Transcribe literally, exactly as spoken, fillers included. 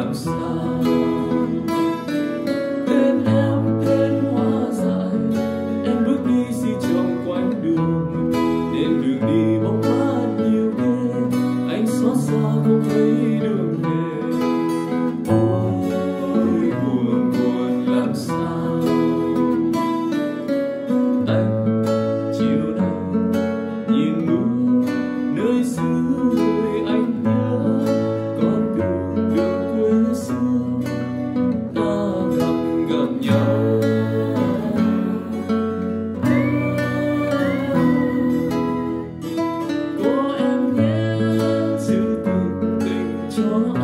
làm sao. Tên em tên hoa dại, em bước đi si trong quãng đường, đến đường đi bóng mát nhiều đêm, anh xót xa không thấy đường về. Ôi buồn buồn làm sao. Anh chiều nay nhìn núi nơi xưa người anh nhớ, con đường đường quê xưa ta gặp gặp nhau. Cô em nhé giữ tình tình cho